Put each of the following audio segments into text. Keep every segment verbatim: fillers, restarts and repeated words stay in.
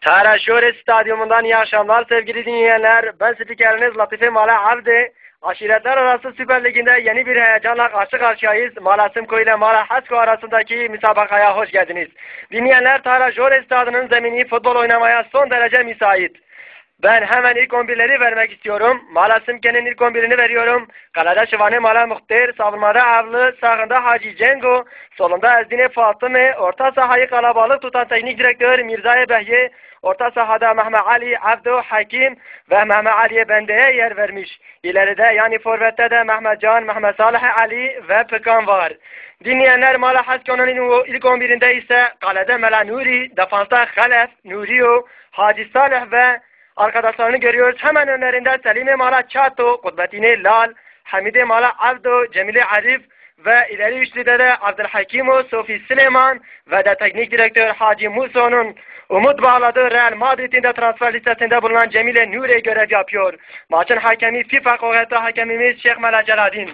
Taraşore Stadyumundan iyi akşamlar sevgili dinleyenler. Ben spikeriniz Latife Mala Avdi. Aşiretler Arası Süper Ligi'nde yeni bir heyecanla karşı karşıyayız. Mala Simko ile Mala Hasko arasındaki müsabakaya hoş geldiniz. Dinleyenler, Taraşore Stadyumunun zemini futbol oynamaya son derece müsait. Ben hemen ilk on birleri vermek istiyorum. Mala Simke'nin ilk on birini veriyorum. Kalede Şivane Mala Muhtir, savunmada Avlı, sağında Hacı Cengo, solunda Ezdine Fatıme, orta sahayı kalabalık tutan teknik direktör Mirza'ya Behye, orta sahada Mehmet Ali, Abdo, Hakim ve Mehmet Ali'ye Bende'ye yer vermiş. İleride yani forvette de Mehmet Can, Mehmet Salih Ali ve Pekan var. Dinleyenler, Mala Hasko'nun ilk on birinde ise kalede Mela Nuri, defansta Halef, Nuriyo, Hacı Salih ve arkadaşlarını görüyoruz. Hemen önlerinde Selim Mala Çato, Kudbetine Lal, Hamide Mala Abdo, Cemile Arif ve ileri üçlüde de Abdülhakimo, Sofi Süleyman ve de teknik direktör Hacı Musa'nın umut bağladığı Real Madrid'in de transfer listesinde bulunan Cemile Nure görev yapıyor. Maçın hakemi FIFA kuvvetli hakemimiz Şeyh Mala Celadin.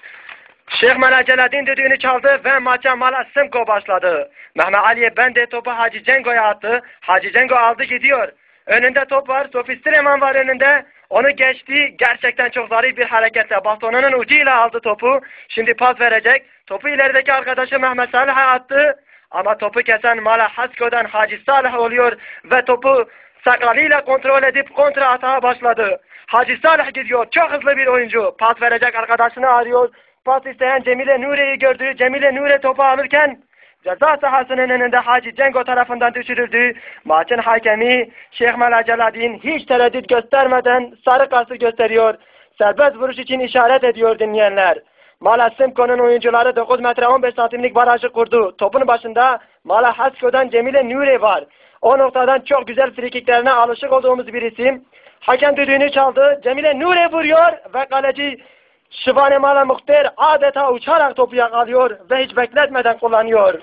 Şeyh Mala Celadin düdüğünü çaldı ve maça Mala Simko başladı. Mehmet Ali'ye Bende topu Hacı Cengo'ya attı. Hacı Cengo aldı gidiyor. Önünde top var. Sofi Süleyman var önünde. Onu geçti. Gerçekten çok zarif bir hareketle bastonunun ucuyla aldı topu. Şimdi pas verecek. Topu ilerideki arkadaşı Mehmet Salih'e attı. Ama topu kesen Mala Hasko'dan Hacı Salih oluyor. Ve topu sakalıyla kontrol edip kontra atağa başladı. Hacı Salih gidiyor. Çok hızlı bir oyuncu. Pas verecek arkadaşını arıyor. Pas isteyen Cemile Nure'yi gördü. Cemile Nure topu alırken ceza sahasının önünde Hacı Cengo tarafından düşürüldü. Maçın hakemi Şeyh Mala Celadin hiç tereddüt göstermeden sarı kartı gösteriyor. Serbest vuruş için işaret ediyor dinleyenler. Mala Simko'nun oyuncuları dokuz metre on beş santimlik barajı kurdu. Topun başında Mala Hasko'dan Cemile Nure var. O noktadan çok güzel frikiklerine alışık olduğumuz bir isim. Hakem düdüğünü çaldı. Cemile Nure vuruyor ve kaleci Şivane Mala Muhtir adeta uçarak topu yakalıyor ve hiç bekletmeden kullanıyor.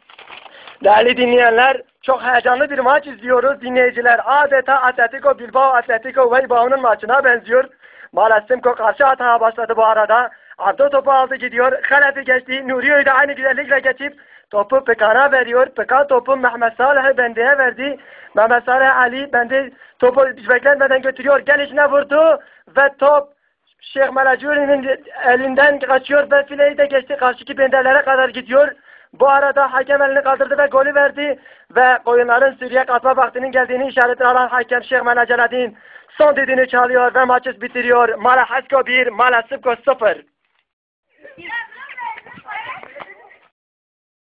Değerli dinleyenler, çok heyecanlı bir maç izliyoruz dinleyiciler. Adeta Atletico Bilbao, Atletico Bilbao'nun maçına benziyor. Mala Simko karşı atağa başladı bu arada. Abdo topu aldı gidiyor. Halef'i geçti. Nuriyo'yu da aynı güzellikle geçip topu Pekan'a veriyor. Pekan topu Mehmet Salih'e Bende'ye verdi. Mehmet Salih Ali Bende topu hiç bekletmeden götürüyor. Gelişine vurdu ve top Şeyh Mala Celadin'in elinden kaçıyor ve fileyi de geçti. Karşıki Bende'lere kadar gidiyor. Bu arada hakem elini kaldırdı ve golü verdi ve oyunların Suriye katma vaktinin geldiğini işaretini alan hakem Şeyh Mala Celadin son düdüğünü çalıyor ve maçı bitiriyor. Mala Hasko bir, Mala Simko sıfır.